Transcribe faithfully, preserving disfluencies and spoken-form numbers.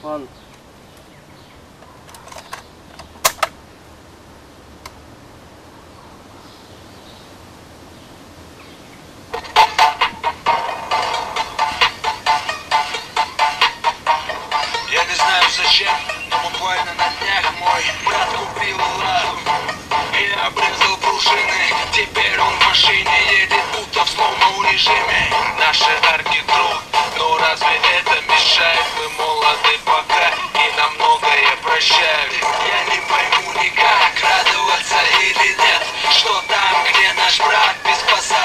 Ладно. Я не знаю зачем, но буквально на днях мой брат купил ладу и обрезал пружины. Теперь он в машине едет, будто в слоумоу режиме. Наши арки друг, но разве это мешает? Мы молоды пока и нам многое прощают. Я не пойму никак, радоваться или нет, что там, где наш брат без пассажиров